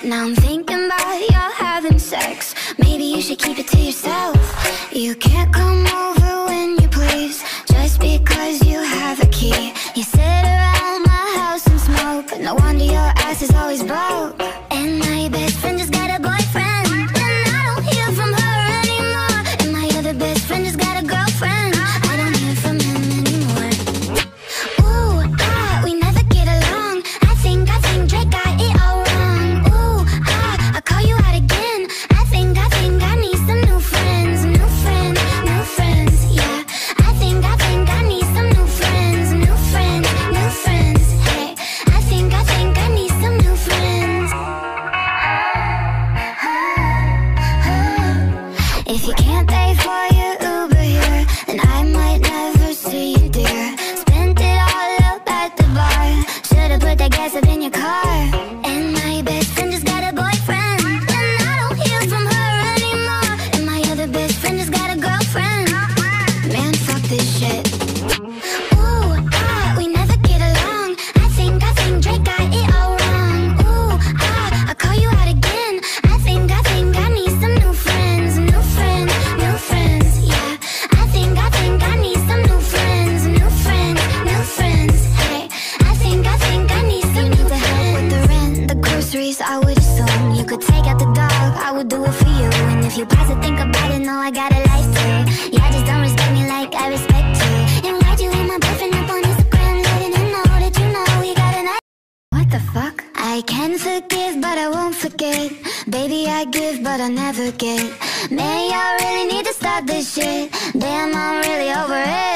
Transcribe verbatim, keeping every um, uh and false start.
Now I'm thinking about you having sex. Maybe you should keep it to yourself. You can't come over when you please, just because you have a key. You sit around my house and smoke. No wonder your ass is always broke. And now your best friend just got a boyfriend, and I don't hear from her anymore. And my other best friend just got a girlfriend. I don't hear from him anymore. Ooh, ah, we never get along. I think, I think Drake got it all wrong. Ooh, ah, I call you out again. I think, I think I need some new friends. New friends, new friends, yeah. I think, I think I need some new friends. New friends, new friends, hey. I think, I think I need some new friends. If you can't pay for your Uber here, then I might never see you, dear. Spent it all up at the bar. Should've put that gas up in your car. And my best friend just got a boyfriend, and I don't hear from her anymore. And my other best friend just got a girlfriend. Man, fuck this shit. Ooh, ah, we never get along. I think, I think Drake got it all wrong. Ooh, ah, I call you out again. I think, I think I need some new friends. New friends, new friends, yeah. I think, I think I need some new friends. New friends, new friends, hey. I think, I think I need some new friends. Help with the rent, the groceries, I would assume you could take out the dog, I would do it for you. And if you pause to think about it, know I got a life too. Yeah, just don't respect me like I respect you. And why'd you hit my boyfriend up on Instagram, letting him know that you know we got a night? What the fuck? I can forgive, but I won't forget. Baby, I give, but I never get. Man, y'all really need to stop this shit. Damn, I'm really over it.